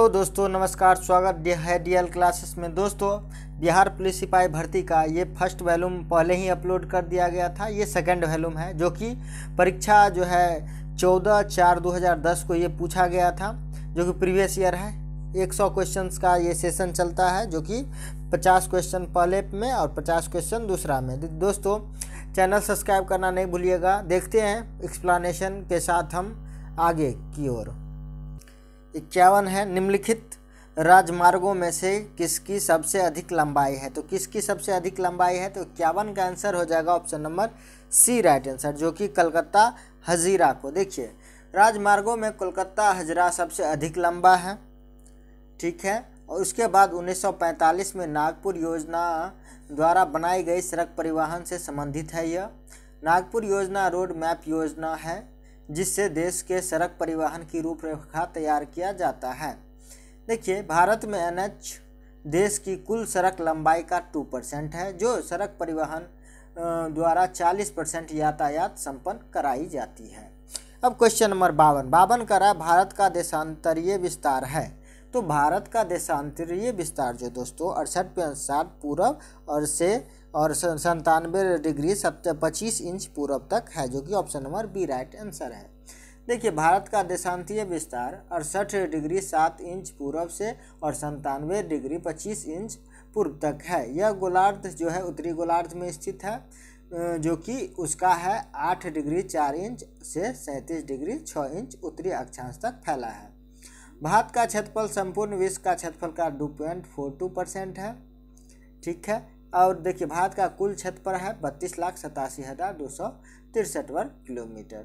दोस्तों नमस्कार, स्वागत है डीएल क्लासेस में। दोस्तों बिहार पुलिस सिपाही भर्ती का ये फर्स्ट वॉल्यूम पहले ही अपलोड कर दिया गया था। ये सेकंड वॉल्यूम है जो कि परीक्षा जो है 14/4/2010 को ये पूछा गया था, जो कि प्रीवियस ईयर है। 100 क्वेश्चंस का ये सेशन चलता है, जो कि 50 क्वेश्चन पहले में और 50 क्वेश्चन दूसरा में। दोस्तों चैनल सब्सक्राइब करना नहीं भूलिएगा। देखते हैं एक्सप्लेनेशन के साथ हम आगे की ओर। 51 है, निम्नलिखित राजमार्गों में से किसकी सबसे अधिक लंबाई है। तो किसकी सबसे अधिक लंबाई है, तो 51 का आंसर हो जाएगा option number C, right answer, जो कि कलकत्ता हजीरा को। देखिए राजमार्गों में कोलकाता हजरा सबसे अधिक लंबा है, ठीक है। और उसके बाद 1945 में नागपुर योजना द्वारा बनाई गई सड़क परिवहन से संबंधित है। यह नागपुर योजना रोड मैप योजना है जिससे देश के सड़क परिवहन की रूपरेखा तैयार किया जाता है। देखिए भारत में एनएच देश की कुल सड़क लंबाई का 2% है, जो सड़क परिवहन द्वारा 40% यातायात संपन्न कराई जाती है। अब क्वेश्चन नंबर 52 कर रहा है, भारत का देशांतरीय विस्तार है। तो भारत का देशांतरीय विस्तार जो दोस्तों 68.7 पूरब और 97 डिग्री 25 इंच पूरब तक है, जो कि option number B right answer है। देखिए भारत का देशांतरीय विस्तार 68 डिग्री 7 इंच पूरब से और 97 डिग्री 25 इंच पूर्व तक है। यह गोलार्ध जो है उत्तरी गोलार्ध में स्थित है, जो कि उसका है 8 डिग्री 4 इंच से 37 डिग्री 6 इंच उत्तरी अक्षांश तक फैला है। भारत का क्षेत्रफल संपूर्ण विश्व का क्षेत्रफल का 2.42% है, ठीक है। और देखिए भारत का कुल क्षेत्रफल है 32,87,263 वर्ग किलोमीटर।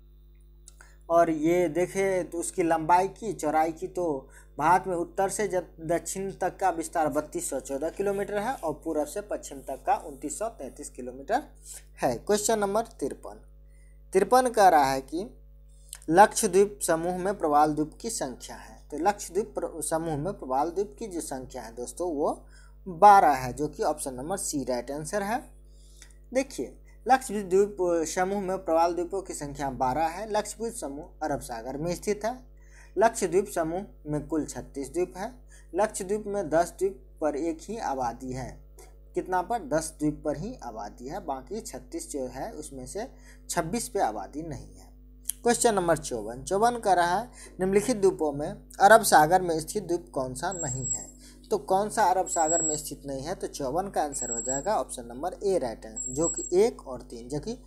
और ये देखें तो उसकी लंबाई की चौड़ाई की, तो भारत में उत्तर से दक्षिण तक का विस्तार 3214 किलोमीटर है और पूर्व से पश्चिम तक का 2933 किलोमीटर है। क्वेश्चन नंबर 53 कह रहा है कि लक्षद्वीप समूह में प्रवाल द्वीप की संख्या है। तो लक्षद्वीप समूह में प्रवाल द्वीप की जो संख्या है दोस्तों वो 12 है, जो कि option number C right answer है। देखिए लक्षद्वीप समूह में प्रवाल द्वीपों की संख्या 12 है। लक्षद्वीप समूह अरब सागर में स्थित है। लक्षद्वीप समूह में कुल 36 द्वीप है। लक्षद्वीप में 10 द्वीप पर एक ही आबादी है। कितना पर? 10 द्वीप पर ही आबादी है, बाकी 36 जो है उसमें से 26 पे आबादी नहीं है। क्वेश्चन नंबर 54 कर रहा है, निम्नलिखित द्वीपों में अरब सागर में स्थित द्वीप कौन सा नहीं है। तो कौन सा अरब सागर में स्थित नहीं है, तो 54 का आंसर हो जाएगा option number A right answer, जो कि 1 और 3, जो कि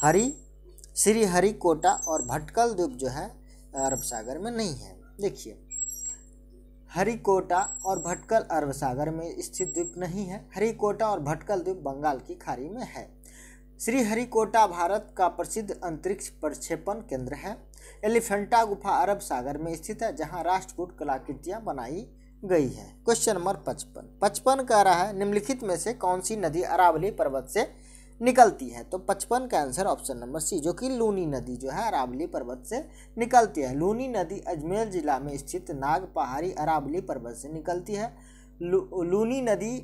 श्रीहरिकोटा और भटकल द्वीप जो है अरब सागर में नहीं है। देखिए हरिकोटा और भटकल अरब सागर में स्थित द्वीप नहीं है। हरिकोटा और भटकल द्वीप बंगाल की खाड़ी में है। श्रीहरिकोटा भारत का प्रसिद्ध अंतरिक्ष प्रक्षेपण केंद्र है। एलिफेंटा गुफा अरब सागर में स्थित है, जहां राष्ट्रकूट कलाकृतियां बनाई गई है। क्वेश्चन नंबर 55 कह रहा है, निम्नलिखित में से कौन सी नदी अरावली पर्वत से निकलती है। तो 55 का आंसर ऑप्शन नंबर सी, जो कि लूनी नदी जो है अरावली पर्वत से निकलती है। लूनी नदी अजमेर जिला में स्थित नाग पहाड़ी अरावली पर्वत से निकलती है। लूनी नदी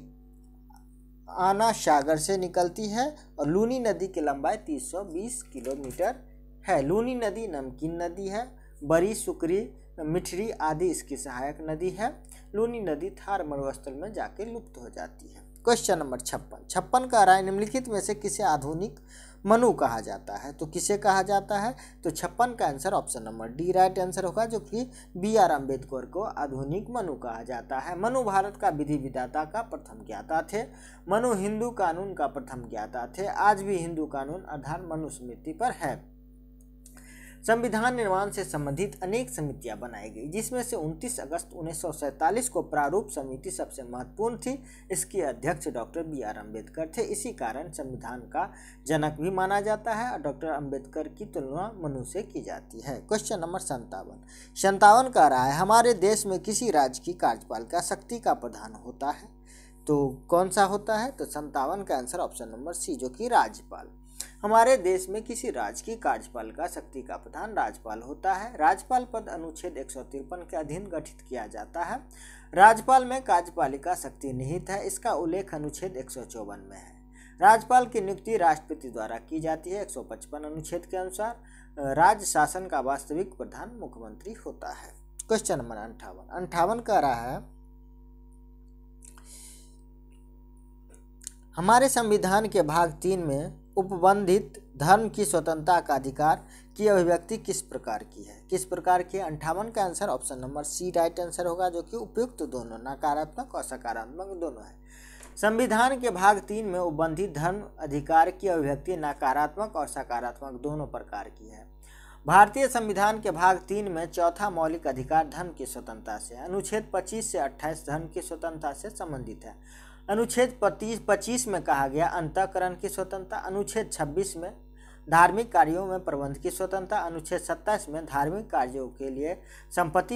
आना सागर से निकलती है और लूनी नदी की लंबाई 320 किलोमीटर है। लूनी नदी नमकीन नदी है। बड़ी सुकरी मिठरी आदि इसकी सहायक नदी है। लूनी नदी थार मरुस्थल में जाके लुप्त हो जाती है। क्वेश्चन नंबर 56 का रहा है, निम्नलिखित में से किसे आधुनिक मनु कहा जाता है। तो किसे कहा जाता है, तो 56 का answer option number D right answer होगा, जो कि BR अम्बेडकर को आधुनिक मनु कहा जाता है। मनु भारत का विधि विधाता का प्रथम ज्ञाता थे। मनु हिंदू कानून का प्रथम ज्ञाता थे। आज भी हिंदू कानून आधार मनुस्मृति पर है। संविधान निर्माण से संबंधित अनेक समितियां बनाई गई, जिसमें से 29 अगस्त 1947 को प्रारूप समिति सबसे महत्वपूर्ण थी। इसके अध्यक्ष डॉक्टर BR अम्बेडकर थे। इसी कारण संविधान का जनक भी माना जाता है और डॉक्टर अम्बेडकर की तुलना मनु से की जाती है। क्वेश्चन नंबर 57 कह रहा है, हमारे देश में किसी राज्य की कार्यपालिका शक्ति का प्रधान होता है। तो कौन सा होता है, तो 57 का आंसर ऑप्शन नंबर सी, जो कि राज्यपाल। हमारे देश में किसी राज्य की कार्यपालिका शक्ति का प्रधान राज्यपाल होता है। राज्यपाल पद अनुच्छेद 153 के अधीन गठित किया जाता है। राज्यपाल में कार्यपालिका शक्ति निहित है। इसका उल्लेख अनुच्छेद 154 में है। राज्यपाल की नियुक्ति राष्ट्रपति द्वारा की जाती है। 155 अनुच्छेद के अनुसार राज्य शासन का वास्तविक प्रधान मुख्यमंत्री होता है। क्वेश्चन नंबर 58 कह रहा है हमारे संविधान के भाग 3 में उपबंधित धर्म की स्वतंत्रता का अधिकार की अभिव्यक्ति किस प्रकार की है? किस प्रकार की? 58 का answer option number C right answer होगा, जो कि उपयुक्त दोनों, नकारात्मक और सकारात्मक दोनों है। संविधान के भाग 3 में उपबंधित धर्म अधिकार की अभिव्यक्ति नकारात्मक और सकारात्मक दोनों प्रकार की है। भारतीय संविधान के भाग 3 में चौथा मौलिक अधिकार धर्म की स्वतंत्रता से है। अनुच्छेद 25 से 28 धर्म की स्वतंत्रता से संबंधित है। अनुच्छेद 25 में कहा गया अंतःकरण की स्वतंत्रता। अनुच्छेद 26 में धार्मिक कार्यों में प्रबंध की स्वतंत्रता। अनुच्छेद 27 में धार्मिक कार्यों के लिए संपत्ति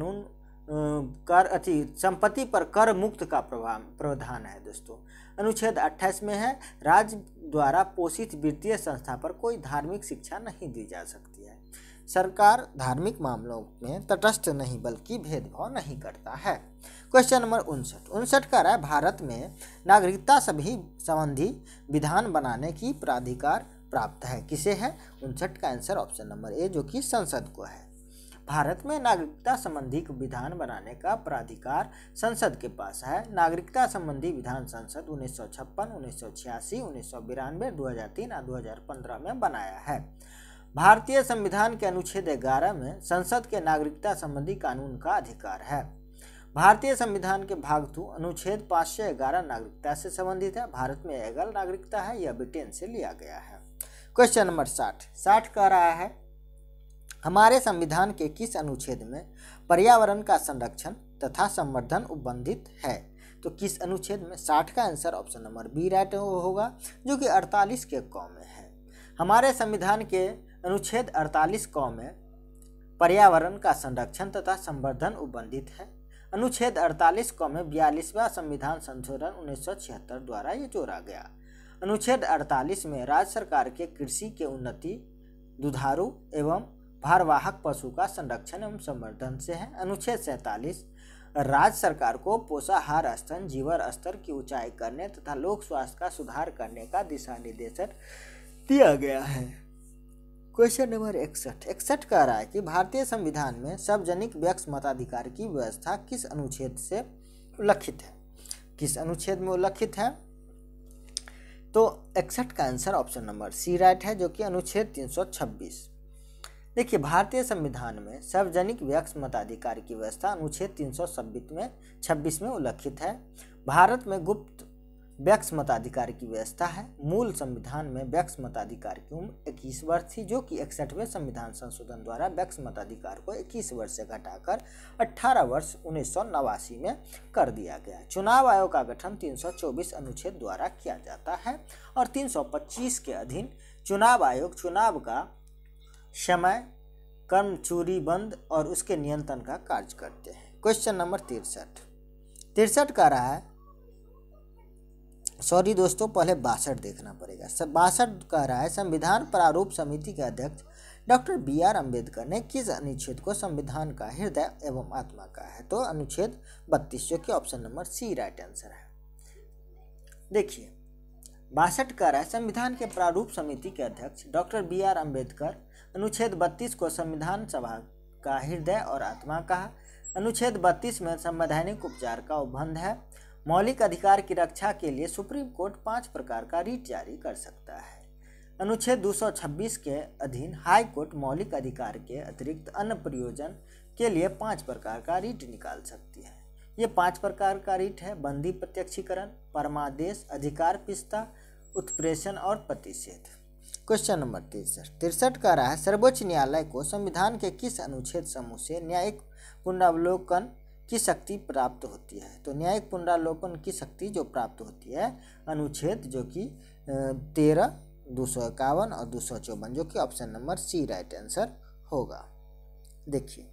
पर कर मुक्त का प्रावधान है दोस्तों। अनुच्छेद 28 में है राज्य द्वारा पोषित वित्तीय संस्था पर कोई धार्मिक शिक्षा नहीं दी जा सकती है। सरकार धार्मिक मामलों में तटस्थ नहीं बल्कि भेदभाव नहीं करता है। क्वेश्चन नंबर 59 कह रहा है भारत में नागरिकता संबंधी विधान बनाने की प्राधिकार प्राप्त है, किसे है? 59 का आंसर ऑप्शन नंबर ए, जो कि संसद को है। भारत में नागरिकता संबंधी विधान बनाने का प्राधिकार संसद के पास है। नागरिकता संबंधी विधान संसद 1956, 1986, 1992, 2003 और 2015 में बनाया है। भारतीय संविधान के अनुच्छेद 11 में संसद के नागरिकता संबंधी कानून का अधिकार है। भारतीय संविधान के भाग 2 अनुच्छेद 511 नागरिकता से संबंधित है। भारत में एकल नागरिकता है, यह ब्रिटेन से लिया गया है। क्वेश्चन नंबर 60 कह रहा है हमारे संविधान के किस अनुच्छेद में पर्यावरण का संरक्षण तथा संवर्धन उपबंधित है? तो किस अनुच्छेद में? 60 का answer option number B right होगा, जो कि 48 के क में है। हमारे संविधान के अनुच्छेद 48 क में पर्यावरण का संरक्षण तथा संवर्धन उपबंधित है। अनुच्छेद 48 क में 42वां संविधान संशोधन 1976 द्वारा ये जोड़ा गया। अनुच्छेद 48 में राज्य सरकार के कृषि के उन्नति, दुधारू एवं भारवाहक पशु का संरक्षण एवं संवर्धन से है। अनुच्छेद 47 राज्य सरकार को पोषाहार स्तन, जीवन स्तर की ऊंचाई करने तथा लोक स्वास्थ्य का सुधार करने का दिशा निर्देशन दिया गया है। क्वेश्चन नंबर 61 कह रहा है कि भारतीय संविधान में सार्वजनिक व्यक्ति मताधिकार की व्यवस्था किस अनुच्छेद से उल्लिखित है? किस अनुच्छेद में उल्लिखित है? तो 61 का answer option number C right है, जो कि अनुच्छेद 326। देखिए भारतीय संविधान में सार्वजनिक व्यक्ति मताधिकार की व्यवस्था अनुच्छेद 326 में उल्लिखित है। भारत में गुप्त व्यक्ति मताधिकार की व्यवस्था है। मूल संविधान में व्यक्ति मताधिकार की उम्र 21 वर्ष थी, जो कि 61वें संविधान संशोधन द्वारा व्यक्ति मताधिकार को 21 वर्ष से घटाकर 18 वर्ष 1989 में कर दिया गया। चुनाव आयोग का गठन 324 अनुच्छेद द्वारा किया जाता है और 325 के अधीन चुनाव आयोग चुनाव का समय, कर्मचूरीबंद और उसके नियंत्रण का कार्य करते हैं। क्वेश्चन नंबर 63 कह रहा है, सॉरी दोस्तों, पहले 62 देखना पड़ेगा। 62 कह रहा है संविधान प्रारूप समिति के अध्यक्ष डॉक्टर BR अम्बेडकर ने किस अनुच्छेद को संविधान का हृदय एवं आत्मा कहा है? तो अनुच्छेद 32, जो कि option number C right answer है। देखिए 62 कह रहा है संविधान के प्रारूप समिति के अध्यक्ष डॉक्टर BR अम्बेडकर अनुच्छेद 32 को संविधान सभा का हृदय और आत्मा कहा। अनुच्छेद 32 में संवैधानिक उपचार का उपबंध है। मौलिक अधिकार की रक्षा के लिए सुप्रीम कोर्ट 5 प्रकार का रीट जारी कर सकता है। अनुच्छेद 226 के अधीन हाई कोर्ट मौलिक अधिकार के अतिरिक्त अन्य प्रयोजन के लिए 5 प्रकार का रीट निकाल सकती है। ये 5 प्रकार का रीट है: बंदी प्रत्यक्षीकरण, परमादेश, अधिकार पिस्ता, उत्प्रेषण और प्रतिषेध। क्वेश्चन नंबर 63 कह रहा है सर्वोच्च न्यायालय को संविधान के किस अनुच्छेद समूह से न्यायिक पुनरावलोकन की शक्ति प्राप्त होती है? तो न्यायिक पुनरावलोकन की शक्ति जो प्राप्त होती है अनुच्छेद जो कि 13, 251 और 254, जो कि option number C right answer होगा। देखिए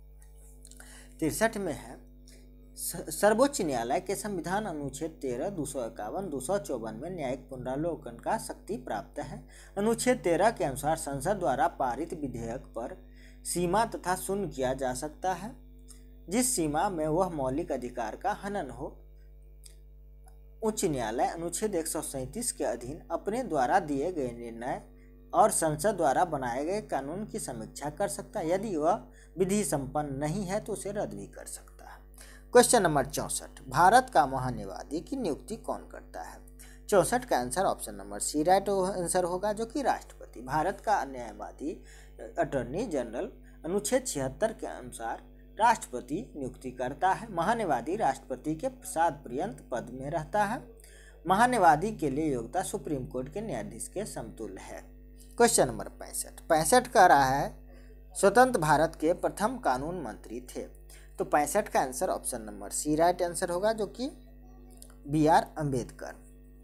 63 में है सर्वोच्च न्यायालय के संविधान अनुच्छेद 13, 251, 254 में न्यायिक पुनरावलोकन का शक्ति प्राप्त है। अनुच्छेद 13 के अनुसार संसद द्वारा पारित विधेयक पर सीमा तथा शून्य किया जा सकता है जिस सीमा में वह मौलिक अधिकार का हनन हो। उच्च न्यायालय अनुच्छेद 137 के अधीन अपने द्वारा दिए गए निर्णय और संसद द्वारा बनाए गए कानून की समीक्षा कर सकता है यदि वह विधि संपन्न नहीं है तो उसे रद्द भी कर सकता है। क्वेश्चन नंबर 64, भारत का महान्यायवादी की नियुक्ति कौन करता है? 64 का answer option number C right answer होगा, जो कि राष्ट्रपति। भारत का न्यायवादी अटॉर्नी जनरल अनुच्छेद 76 के अनुसार राष्ट्रपति नियुक्ति करता है। महान्यायवादी राष्ट्रपति के प्रसाद पर्यंत पद में रहता है। महान्यायवादी के लिए योग्यता सुप्रीम कोर्ट के न्यायाधीश के समतुल्य है। क्वेश्चन नंबर 65 कह रहा है स्वतंत्र भारत के प्रथम कानून मंत्री थे। तो 65 का answer option number C right answer होगा, जो कि B.R. अम्बेडकर।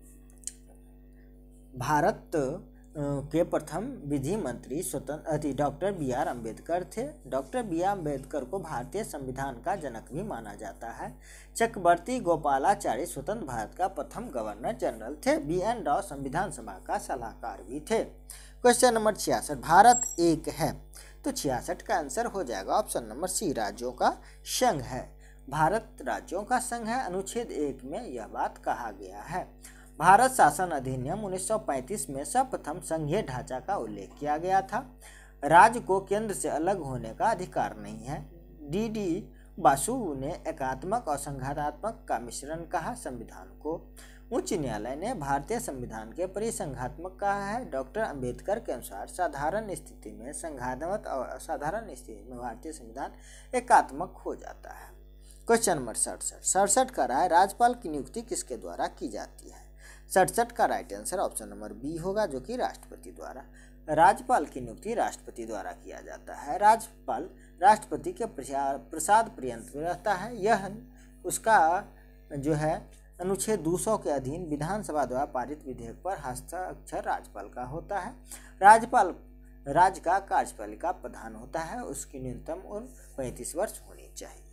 भारत के प्रथम विधि मंत्री स्वतंत्र डॉक्टर B.R. अम्बेडकर थे। Doctor B.R. अम्बेडकर को भारतीय संविधान का जनक भी माना जाता है। चक्रवर्ती गोपालाचारी स्वतंत्र भारत का प्रथम गवर्नर जनरल थे। B.N. राव संविधान सभा का सलाहकार भी थे। क्वेश्चन नंबर 66, भारत एक है। तो 66 का आंसर हो जाएगा ऑप्शन नंबर सी, राज्यों का संघ है। भारत राज्यों का संघ है। अनुच्छेद 1 में यह बात कहा गया है। भारत शासन अधिनियम 1935 में सर्वप्रथम संघीय ढांचा का उल्लेख किया गया था। राज्य को केंद्र से अलग होने का अधिकार नहीं है। D.D. बासु ने एकात्मक और संघात्मक का मिश्रण कहा संविधान को। उच्च न्यायालय ने भारतीय संविधान के परिसंघात्मक कहा है। डॉक्टर अंबेडकर के अनुसार साधारण स्थिति में संघात्मक और असाधारण स्थिति में भारतीय संविधान एकात्मक हो जाता है। क्वेश्चन नंबर 67 का रहा है राज्यपाल की नियुक्ति किसके द्वारा की जाती है? 67 का right answer option number B होगा, जो कि राष्ट्रपति द्वारा। राज्यपाल की नियुक्ति राष्ट्रपति द्वारा किया जाता है। राज्यपाल राष्ट्रपति के प्रसाद पर्यंत रहता है। यह उसका जो है अनुच्छेद 200 के अधीन विधानसभा द्वारा पारित विधेयक पर हस्ताक्षर राज्यपाल का होता है। राज्यपाल राज्य का कार्यपालिका प्रधान होता है। उसकी न्यूनतम उम्र 35 वर्ष होनी चाहिए।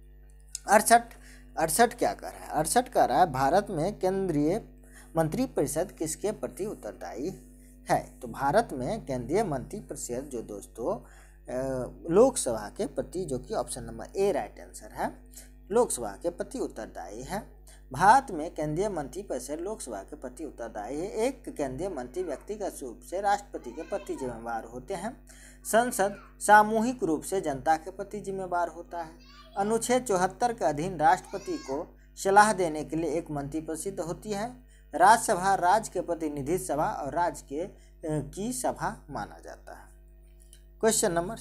68 क्या कर रहा है? 68 कह रहा है भारत में केंद्रीय मंत्रिपरिषद किसके प्रति उत्तरदायी है? तो भारत में केंद्रीय मंत्रिपरिषद जो दोस्तों लोकसभा के प्रति, जो कि option number A right answer है, लोकसभा के प्रति उत्तरदायी है। भारत में केंद्रीय मंत्रिपरिषद लोकसभा के प्रति उत्तरदायी है। एक केंद्रीय मंत्री व्यक्तिगत रूप से राष्ट्रपति के प्रति जिम्मेवार होते हैं। संसद सामूहिक रूप से जनता के प्रति जिम्मेवार होता है। अनुच्छेद 74 के अधीन राष्ट्रपति को सलाह देने के लिए एक मंत्रिपरिषद होती है। राज्यसभा राज्य के प्रतिनिधि सभा और राज्य की सभा माना जाता है। क्वेश्चन नंबर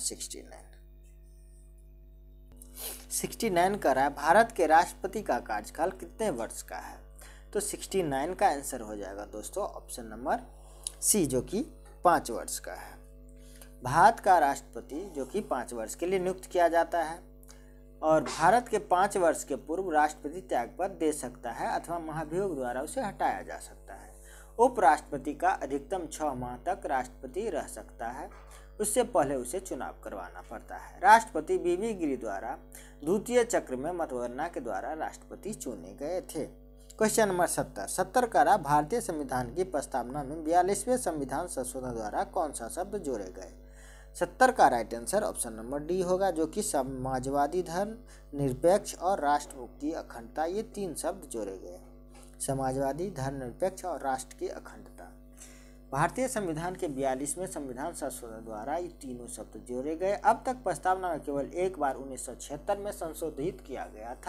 69 का रहा है भारत के राष्ट्रपति का कार्यकाल कितने वर्ष का है? तो 69 का आंसर हो जाएगा दोस्तों ऑप्शन नंबर सी, जो कि 5 वर्ष का है। भारत का राष्ट्रपति जो कि 5 वर्ष के लिए नियुक्त किया जाता है और भारत के 5 वर्ष के पूर्व राष्ट्रपति त्यागपत्र दे सकता है अथवा महाभियोग द्वारा उसे हटाया जा सकता है। उपराष्ट्रपति का अधिकतम 6 माह तक राष्ट्रपति रह सकता है। उससे पहले उसे चुनाव करवाना पड़ता है। राष्ट्रपति बीबी गिरी द्वारा द्वितीय चक्र में मतगणना के द्वारा राष्ट्रपति चुने गए थे। क्वेश्चन नंबर 70 का रहा भारतीय संविधान की प्रस्तावना में 42वें संविधान संशोधन द्वारा कौन सा शब्द जोड़े गए? 70 का right answer option number D होगा, जो कि समाजवादी धर्म निरपेक्ष और राष्ट्र की अखंडता, ये 3 शब्द जोड़े गए। समाजवादी, धर्मनिरपेक्ष और राष्ट्र की अखंडता। भारतीय संविधान के 42वें संविधान संशोधन द्वारा ये तीनों शब्द जोड़े गए। अब तक प्रस्तावना में केवल एक बार 1976 में संशोधित किया गया था।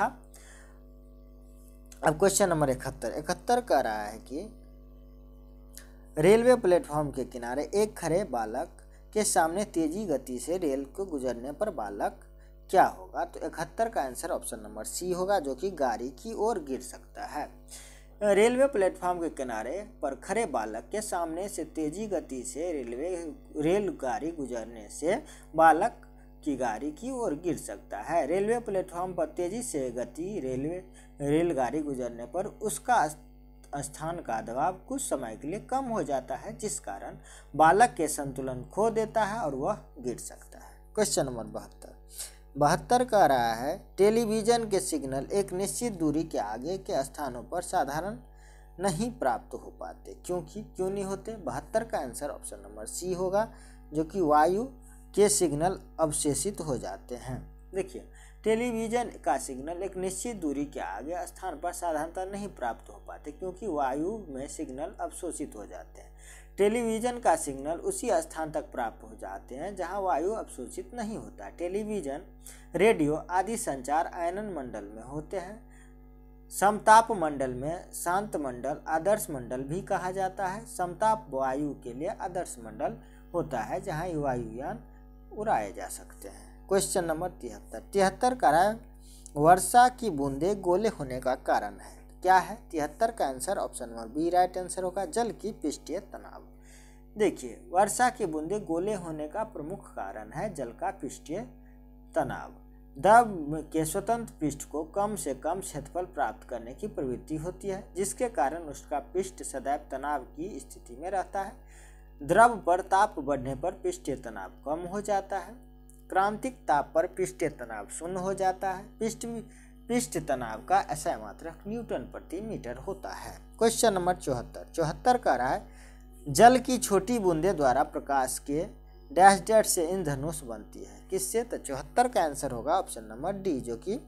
अब क्वेश्चन नंबर 71 कह रहा है कि रेलवे प्लेटफॉर्म के किनारे एक खड़े बालक के सामने तेजी गति से रेल को गुजरने पर बालक क्या होगा? तो 71 का आंसर ऑप्शन नंबर सी होगा, जो कि गाड़ी की ओर गिर सकता है। रेलवे प्लेटफॉर्म के किनारे पर खड़े बालक के सामने से तेजी गति से रेलगाड़ी गुजरने से बालक की गाड़ी की ओर गिर सकता है। रेलवे प्लेटफॉर्म पर तेजी से गति रेलगाड़ी गुजरने पर उसका स्थान का दबाव कुछ समय के लिए कम हो जाता है, जिस कारण बालक के संतुलन खो देता है और वह गिर सकता है। क्वेश्चन नंबर 72 कह रहा है टेलीविजन के सिग्नल एक निश्चित दूरी के आगे के स्थानों पर साधारण नहीं प्राप्त हो पाते, क्यों नहीं होते? 72 का आंसर ऑप्शन नंबर सी होगा, जो कि वायु के सिग्नल अवशेषित हो जाते हैं। देखिए, टेलीविजन का सिग्नल एक निश्चित दूरी के आगे स्थान पर साधारणतः नहीं प्राप्त हो पाते, क्योंकि वायु में सिग्नल अवशोषित हो जाते हैं। टेलीविजन का सिग्नल उसी स्थान तक प्राप्त हो जाते हैं जहां वायु अवशोषित नहीं होता। टेलीविजन, रेडियो आदि संचार आयनन मंडल में होते हैं। समताप मंडल में शांत मंडल, आदर्श मंडल भी कहा जाता है। समताप वायु के लिए आदर्श मंडल होता है जहां वायुयान उड़ाए जा सकते हैं। Question number 73। 73 का है वर्षा की बूंदें गोले होने का कारण है। क्या है 73 का answer? Option number B right answer होगा, जल की पृष्ठीय तनाव। देखिए, वर्षा की बूंदें गोले होने का प्रमुख कारण है जल का पृष्ठीय तनाव। द्रव के स्वतंत्र पृष्ठ को कम से कम क्षेत्रफल प्राप्त करने की प्रवृत्ति होती है, जिसके कारण उसका पृष्ठ सदैव तनाव की स्थिति में रहता है। द्रव पर ताप बढ़ने पर पृष्ठीय तनाव कम हो जाता है। क्रांतिक ताप पर पृष्ठीय तनाव शून्य हो जाता है। पृष्ठ तनाव का SI मात्रक न्यूटन प्रति मीटर होता है। Question number 74। 74 का रहा है जल की छोटी बूंदें द्वारा प्रकाश के डैश डैश से इंद्रधनुष बनती है। किससे? तो 74 का आंसर होगा ऑप्शन नंबर डी, जो कि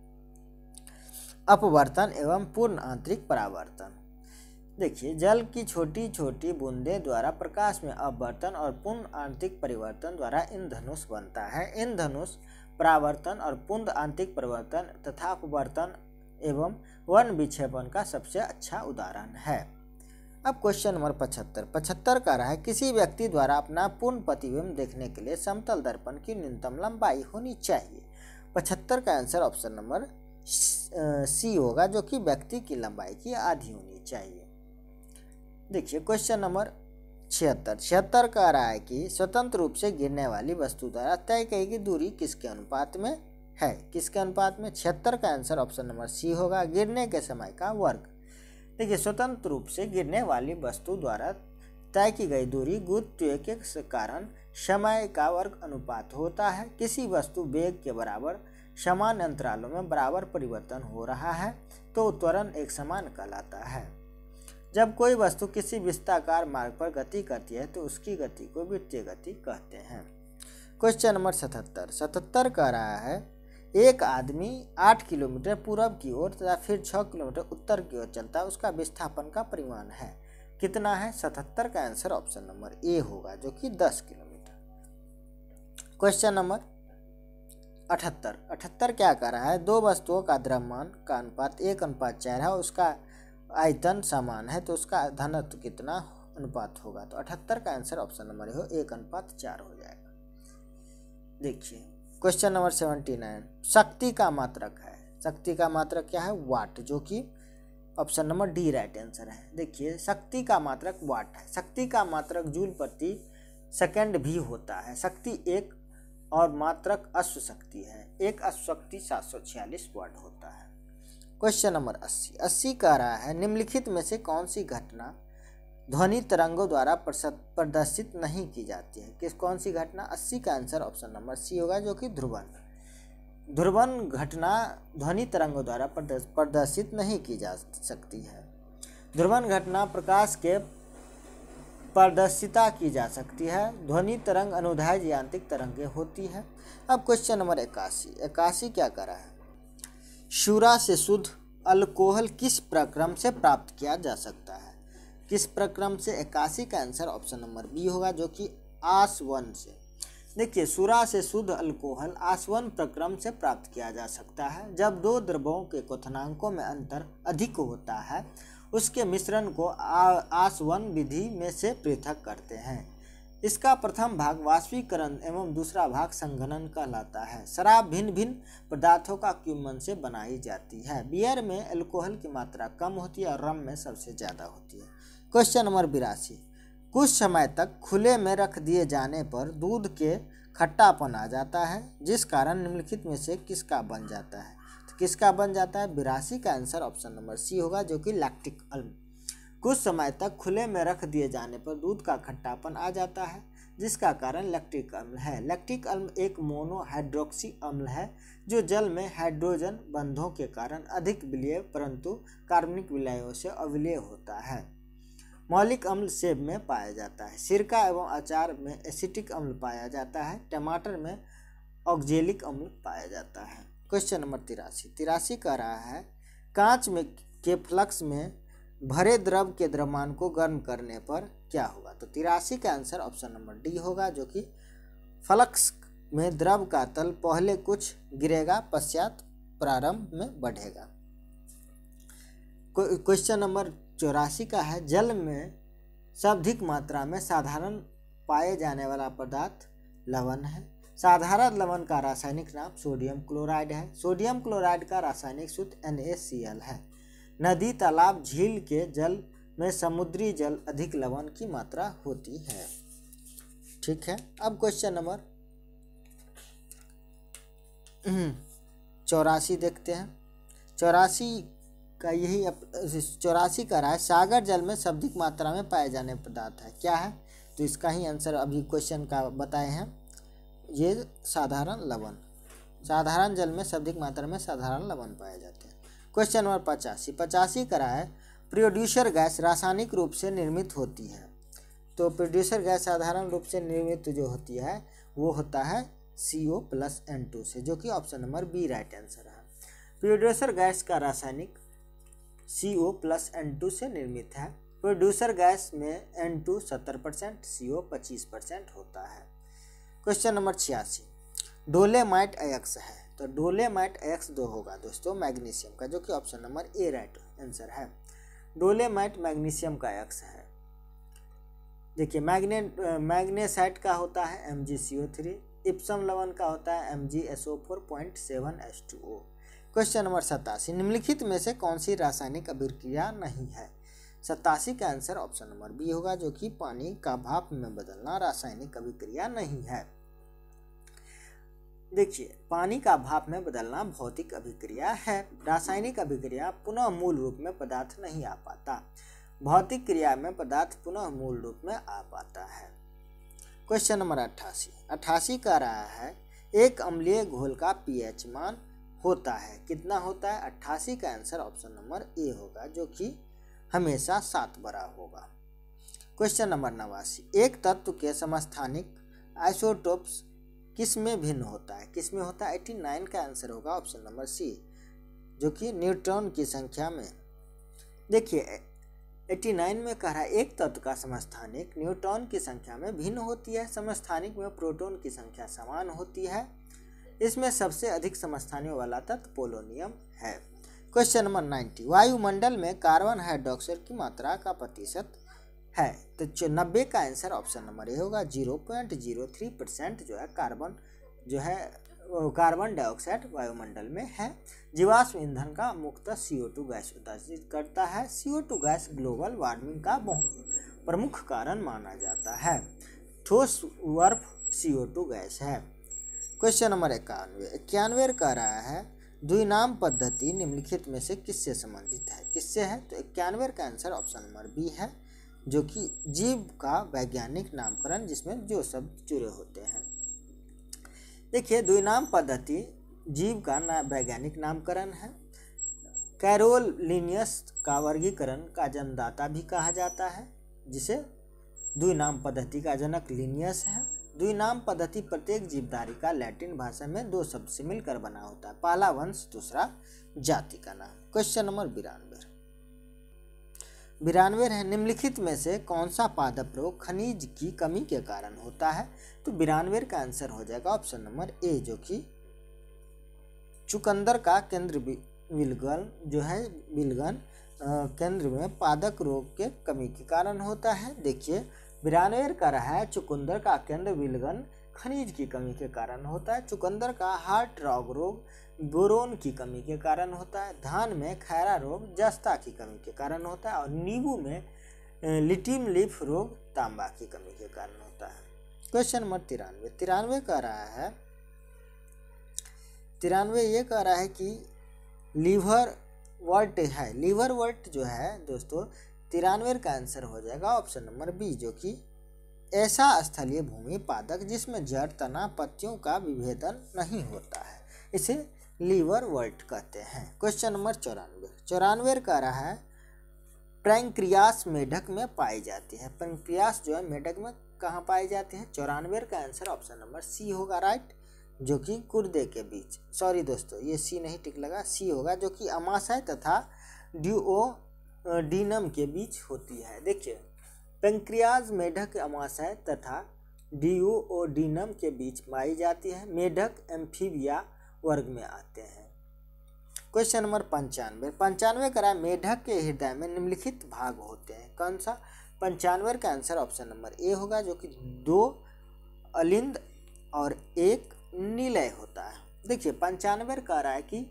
अपवर्तन एवं पूर्ण आंतरिक परावर्तन। देखिए, जल की छोटी छोटी बूंदें द्वारा प्रकाश में अपवर्तन और पूर्ण आंतरिक परिवर्तन द्वारा इंद्रधनुष बनता है। इंद्रधनुष परावर्तन और पूर्ण आंतरिक परिवर्तन तथा अपवर्तन एवं वर्ण विक्षेपण का सबसे अच्छा उदाहरण है। अब क्वेश्चन नंबर 75। 75 का रहा है किसी व्यक्ति द्वारा अपना पूर्ण प्रतिबिंब देखने के लिए समतल दर्पण की न्यूनतम लंबाई होनी चाहिए। 75 का आंसर ऑप्शन नंबर सी होगा, जो कि व्यक्ति की लंबाई की आधी होनी चाहिए। देखिए, क्वेश्चन नंबर 76। 76 का रहा है कि स्वतंत्र रूप से गिरने वाली वस्तु द्वारा तय की गई दूरी किसके अनुपात में है? किसके अनुपात में? 76 का आंसर ऑप्शन नंबर सी होगा, गिरने के समय का वर्ग। देखिए, स्वतंत्र रूप से गिरने वाली वस्तु द्वारा तय की गई दूरी गुरुत्व के कारण समय का वर्ग अनुपात होता है। किसी वस्तु वेग के बराबर समान अंतरालों में बराबर परिवर्तन हो रहा है तो त्वरण एक समान कहलाता है। जब कोई वस्तु किसी वृत्ताकार मार्ग पर गति करती है तो उसकी गति को वृत्तीय गति कहते हैं। Question number 77। 77 का रहा है एक आदमी 8 किलोमीटर पूर्व की ओर तथा फिर 6 किलोमीटर उत्तर की ओर चलता है, उसका विस्थापन का परिमाण है कितना है? 77 का आंसर ऑप्शन नंबर ए होगा, जो कि 10 किलोमीटर। Question number 78। 78 क्या कर रहा है दो वस्तुओं का द्रव्यमान का अनुपात 1:4 है, उसका आयतन समान है तो उसका घनत्व कितना अनुपात होगा? तो 78 का आंसर ऑप्शन नंबर 1:4 हो जाएगा। देखिए, क्वेश्चन नंबर 79। शक्ति का मात्रक है। शक्ति का मात्रक क्या है? वाट, जो कि option number D right answer है। देखिए, शक्ति का मात्रक वाट है। शक्ति का मात्रक जूल प्रति सेकंड भी होता है। शक्ति एक और मात्रक अश्व शक्ति है। एक अश्व शक्ति 746 वाट होता है। Question number 80। 80 का रहा है निम्नलिखित में से कौन सी घटना ध्वनि तरंगों द्वारा प्रदर्शित नहीं की जाती है? कौन सी घटना? 80 का आंसर ऑप्शन नंबर सी होगा, जो कि ध्रुवन घटना ध्वनि तरंगों द्वारा प्रदर्शित नहीं की जा सकती है। ध्रुवन घटना प्रकाश के पारदर्शिता की जा सकती है। ध्वनि तरंग अनुदैर्ध्य यांत्रिक तरंगें होती है। अब क्वेश्चन नंबर 81। 81 क्या कर रहा है शूरा से शुद्ध अल्कोहल किस प्रक्रम से प्राप्त किया जा सकता है? किस प्रक्रम से? 81 का आंसर ऑप्शन नंबर बी होगा, जो कि आसवन से। देखिए, शूरा से शुद्ध अल्कोहल आसवन प्रक्रम से प्राप्त किया जा सकता है। जब दो द्रवों के क्वथनांकों में अंतर अधिक होता है उसके मिश्रण को आसवन विधि में से पृथक करते हैं। इसका प्रथम भाग वाष्पीकरण एवं दूसरा भाग संघनन कहलाता है। शराब भिन्न भिन्न पदार्थों का क्यूमन से बनाई जाती है। बियर में अल्कोहल की मात्रा कम होती है और रम में सबसे ज़्यादा होती है। Question number 82। कुछ समय तक खुले में रख दिए जाने पर दूध के खट्टापन आ जाता है, जिस कारण निम्नलिखित में से किसका बन जाता है? तो किसका बन जाता है? 82 का आंसर ऑप्शन नंबर सी होगा, जो कि लैक्टिक अम्ल। कुछ समय तक खुले में रख दिए जाने पर दूध का खट्टापन आ जाता है, जिसका कारण लैक्टिक अम्ल है। लैक्टिक अम्ल एक मोनोहाइड्रोक्सी अम्ल है जो जल में हाइड्रोजन बंधों के कारण अधिक विलेय परंतु कार्बनिक विलयों से अविलेय होता है। मौलिक अम्ल सेब में पाया जाता है। सिरका एवं अचार में एसिटिक अम्ल पाया जाता है। टमाटर में ऑक्जेलिक अम्ल पाया जाता है। Question number 83। 83 कह रहा है कांच में के फ्लक्स में भरे द्रव के द्रव्यमान को गर्म करने पर क्या होगा? तो 83 का आंसर ऑप्शन नंबर डी होगा, जो कि फ्लक्स में द्रव का तल पहले कुछ गिरेगा, पश्चात प्रारंभ में बढ़ेगा। क्वेश्चन नंबर 84 का है, जल में सर्वाधिक मात्रा में साधारण पाए जाने वाला पदार्थ लवण है। साधारण लवण का रासायनिक नाम सोडियम क्लोराइड है। सोडियम क्लोराइड का रासायनिक सूत्र NaCl है। नदी, तालाब, झील के जल में समुद्री जल अधिक लवण की मात्रा होती है। ठीक है, अब क्वेश्चन नंबर 84 देखते हैं। 84 का यही 84 का रहा है, सागर जल में सर्वाधिक मात्रा में पाए जाने पदार्थ है, क्या है? तो इसका ही आंसर अभी क्वेश्चन का बताए हैं, ये साधारण लवण। साधारण जल में सर्वाधिक मात्रा में साधारण लवण पाए जाते हैं। क्वेश्चन नंबर 85 का रहा है, प्रोड्यूसर गैस रासायनिक रूप से निर्मित होती है। तो प्रोड्यूसर गैस साधारण रूप से निर्मित जो होती है वो होता है CO+N2 से, जो कि option number B right answer है। प्रोड्यूसर गैस का रासायनिक CO+N2 से निर्मित है। प्रोड्यूसर गैस में N2 70%, CO 25% होता है। क्वेश्चन नंबर 86, डोलेमाइट अयस्क है। तो डोलेमाइट अयस्क 2 होगा दोस्तों मैग्नीशियम का, जो कि option number A right answer है। डोलेमाइट मैग्नीशियम का अयस्क है। देखिए, मैग्नेसाइट का होता है MgCO3, इप्सम लवण का होता है MgSO4.7H2O। क्वेश्चन नंबर 87, निम्नलिखित में से कौन सी रासायनिक अभिक्रिया नहीं है? 87 का आंसर ऑप्शन नंबर बी होगा, जो कि पानी का भाप में बदलना रासायनिक अभिक्रिया नहीं है। देखिए, पानी का भाप में बदलना भौतिक अभिक्रिया है। रासायनिक अभिक्रिया पुनः मूल रूप में पदार्थ नहीं आ पाता। भौतिक क्रिया में पदार्थ पुनः मूल रूप में आ पाता है। क्वेश्चन नंबर 88 का रहा है, एक अम्लीय घोल का pH मान होता है, कितना होता है? 88 का आंसर ऑप्शन नंबर ए होगा, जो कि हमेशा 7 बरा होगा। क्वेश्चन नंबर 89, एक तत्व के समस्थानिक आइसोटोप्स किस में भिन्न होता है? किस में होता है? 89 का आंसर होगा ऑप्शन नंबर सी, जो कि न्यूट्रॉन की संख्या में। देखिए, 89 में कह रहा है, एक तत्व का समस्थानिक न्यूट्रॉन की संख्या में भिन्न होती है। समस्थानिक में प्रोटॉन की संख्या समान होती है। इसमें सबसे अधिक समस्थानिकों वाला तत्व पोलोनियम है। क्वेश्चन नंबर 90, वायुमंडल में कार्बन हाइड्रोक्साइड की मात्रा का प्रतिशत है। तो 90 का आंसर ऑप्शन नंबर ए होगा, 0.03% जो है कार्बन डाइऑक्साइड वायुमंडल में है। जीवाश्म ईंधन का मुख्यतः CO2 गैस उत्सर्जित करता है। CO2 गैस ग्लोबल वार्मिंग का प्रमुख कारण माना जाता है। ठोस बर्फ CO2 गैस है। क्वेश्चन नंबर 91 कह रहा है, द्विनाम पद्धति निम्नलिखित में से किससे संबंधित है? किससे है? तो 91 का आंसर ऑप्शन नंबर बी है, जो कि जीव का वैज्ञानिक नामकरण, जिसमें जो शब्द जुड़े होते हैं। देखिए, द्विनाम पद्धति जीव का वैज्ञानिक नामकरण है। कैरोलिनियस का वर्गीकरण का जन्मदाता भी कहा जाता है, जिसे द्विनाम पद्धति का जनक लिनियस है। द्विनाम पद्धति प्रत्येक जीवधारी का लैटिन भाषा में 2 शब्द से मिलकर बना होता है, पहला वंश, दूसरा जाति का नाम। क्वेश्चन नंबर 92 है, निम्नलिखित में से कौन सा पादप रोग खनिज की कमी के कारण होता है? तो 92 का आंसर हो जाएगा ऑप्शन नंबर ए, जो कि चुकंदर का केंद्र विलगन जो है विलगन केंद्र में पादक रोग के कमी के कारण होता है। देखिए, 92 का रहा है, चुकंदर का केंद्र विलगन खनिज की कमी के कारण होता है। चुकंदर का हार्ट रोग बोरोन की कमी के कारण होता है। धान में खैरा रोग जस्ता की कमी के कारण होता है। और नींबू में लिटिम लीफ रोग तांबा की कमी के कारण होता है। क्वेश्चन नंबर 93 कह रहा है, 93 ये कह रहा है कि लीवर वर्ट है। लीवर वर्ट जो है दोस्तों 93 का आंसर हो जाएगा ऑप्शन नंबर बी, जो कि ऐसा स्थलीय भूमि पादक जिसमें जड़, तना, पत्तियों का विभेदन नहीं होता है, इसे लीवर वर्ट कहते हैं। क्वेश्चन नंबर 94 कह रहा है, पैंक्रियास मेढक में पाई जाती है। पैंक्रियास जो है मेढक में कहाँ पाई जाती है? 94 का आंसर ऑप्शन नंबर सी होगा राइट, जो कि गुर्दे के बीच। सॉरी दोस्तों, ये सी नहीं टिक लगा, सी होगा, जो कि अमाशय तथा डीनम के बीच होती है। देखिए, पेंक्रियाज मेढक अमाशय तथा डिओडीनम के बीच पाई जाती है। मेढक एम्फीबिया वर्ग में आते हैं। क्वेश्चन नंबर 95 करा, मेढक के हृदय में निम्नलिखित भाग होते हैं। कौन सा? 95 का आंसर ऑप्शन नंबर ए होगा, जो कि 2 अलिंद और 1 निलय होता है। देखिए, 95 कह रहा है कि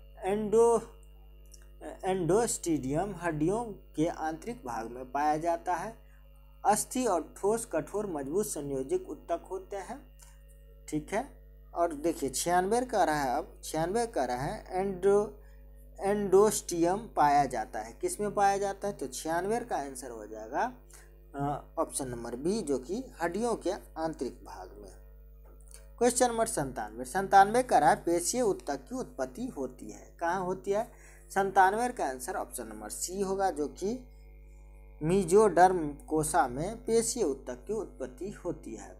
एंडोस्टीडियम हड्डियों के आंतरिक भाग में पाया जाता है। अस्थि और ठोस कठोर मजबूत संयोजक उत्तक होते हैं। ठीक है। और देखिए 96 कह रहा है, अब 96 कह रहा है एंडोस्टियम पाया जाता है। किस में पाया जाता है? तो 96 का आंसर हो जाएगा ऑप्शन नंबर बी, जो कि हड्डियों के आंतरिक भाग में। क्वेश्चन नंबर 97 कह रहा है, पेशीय उत्तक की उत्पत्ति होती है। कहाँ होती है? 97 का आंसर ऑप्शन नंबर सी होगा, जो कि मीजोडर्म कोशा में पेशीय उत्तक की उत्पत्ति होती है।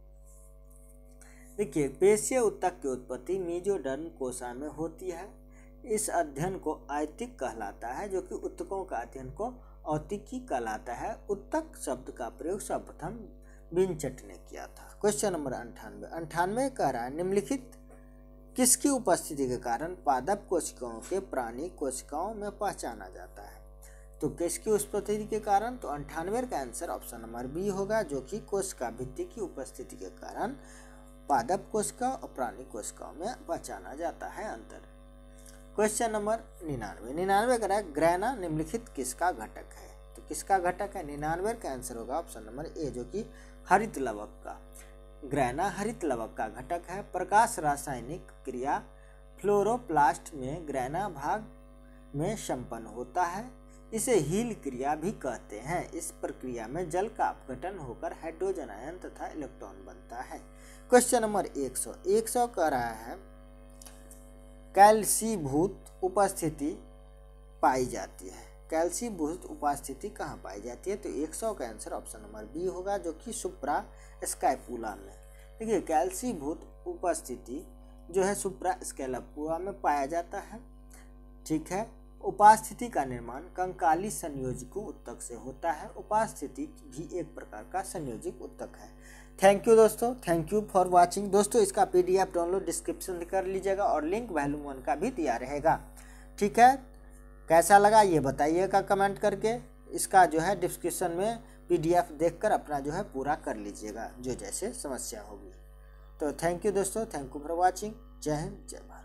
देखिए, पेशीय उत्तक की उत्पत्ति मीजोडर्म कोशा में होती है। इस अध्ययन को आयतिक कहलाता है, जो कि उत्तकों का अध्ययन को औतिकी कहलाता है। उत्तक शब्द का प्रयोग सर्वप्रथम विंचट ने किया था। क्वेश्चन नंबर 98 कह रहा है, निम्नलिखित किसकी उपस्थिति के कारण पादप कोशिकाओं के प्राणी कोशिकाओं में पहचाना जाता है? तो किसकी उपस्थिति के कारण? तो 98 का आंसर ऑप्शन नंबर बी होगा, जो कि कोशिका भित्ति की उपस्थिति के कारण पादप कोशिका और प्राणी कोशिकाओं में पहचाना जाता है अंतर। क्वेश्चन नंबर 99 कह रहा है, ग्रैना निम्नलिखित किसका घटक है? तो किसका घटक है? 99 का आंसर होगा ऑप्शन नंबर ए, जो कि हरित लवक का। ग्रैना हरित लवक का घटक है। प्रकाश रासायनिक क्रिया फ्लोरोप्लास्ट में ग्रैना भाग में संपन्न होता है। इसे हील क्रिया भी कहते हैं। इस प्रक्रिया में जल का अपघटन होकर हाइड्रोजन आयन तथा इलेक्ट्रॉन बनता है। क्वेश्चन नंबर 100 कह रहा है, कैल्सीभूत उपस्थिति पाई जाती है। कैल्सीभूत उपस्थिति कहाँ पाई जाती है? तो 100 का आंसर ऑप्शन नंबर बी होगा, जो कि सुप्रा स्कैपुला में। देखिए, कैल्सीभूत उपस्थिति जो है सुप्रा स्कैपुला में पाया जाता है। ठीक है। उपास्थिति का निर्माण कंकाली संयोजकों उत्तक से होता है। उपास्थिति भी एक प्रकार का संयोजक उत्तक है। थैंक यू दोस्तों, थैंक यू फॉर वाचिंग। दोस्तों, इसका PDF डाउनलोड डिस्क्रिप्शन कर लीजिएगा और लिंक वैल्यूम 1 का भी दिया रहेगा। ठीक है। कैसा लगा ये बताइएगा कमेंट करके। इसका जो है डिस्क्रिप्शन में PDF देखकर अपना जो है पूरा कर लीजिएगा, जो जैसे समस्या होगी। तो थैंक यू दोस्तों, थैंक यू फॉर वाचिंग। जय हिंद, जय भारत।